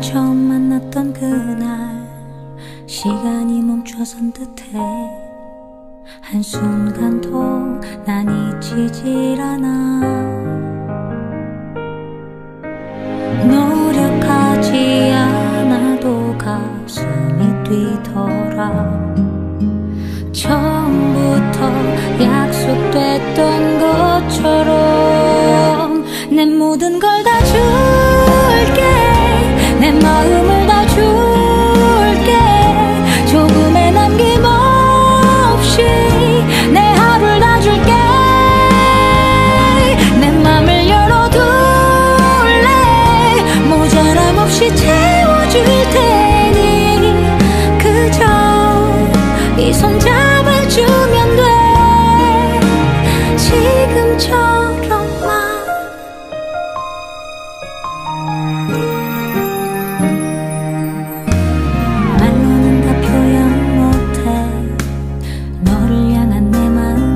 처음 만났던 그날 시간이 멈춰선 듯해 한순간도 난 잊히질 않아. 노력하지 않아도 가슴이 뛰더라. 처음부터 약속됐던 것처럼 내 모든 걸 다 줄게. 내 마음을 다 줄게. 조금의 남김없이 내 하루를 다 줄게. 내 맘을 열어둘래. 모자람 없이 채워줄 테니 그저 이 손 잡아주면 돼. 지금처럼만. 말로는 다 표현 못해 너를 향한 내 마음은.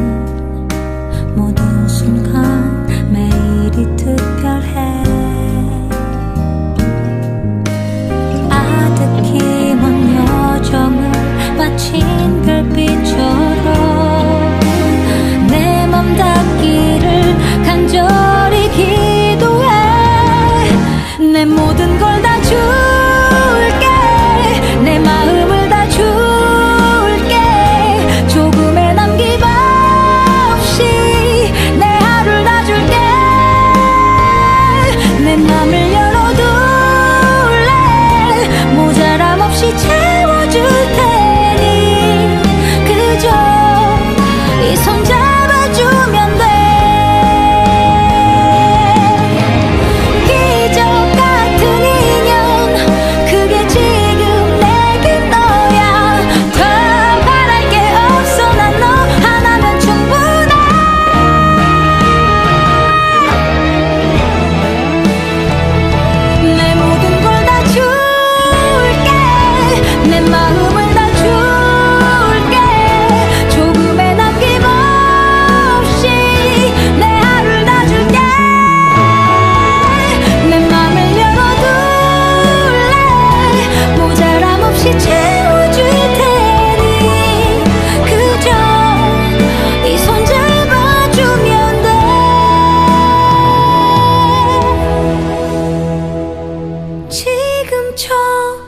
모든 순간 매일이 특별해. 아득히 먼 여정을 마친 별빛처럼 내 맘 닿기를 간절히 기도해. 내 모든 걸 다 줄게. 내 마음을 다 줄게. 조금의 남김없이 내 하루를 다 줄게. 내 맘을 열어둘래. 모자람 없이 채워줄 테니 그저 이 손 잡아주면 돼. 기적 같은 인연 그게 지금 내겐 너야. 더 바랄 게 없어. 난 너 하나면 충분해. 내 모든 걸 다 줄게. 내 마음을 다 줄게. 조금의 남김없이 내 하루를 다 줄게. 내 맘을 열어둘래. 모자람 없이 채워줄 테니 그저 이 손 잡아주면 돼. 지금처럼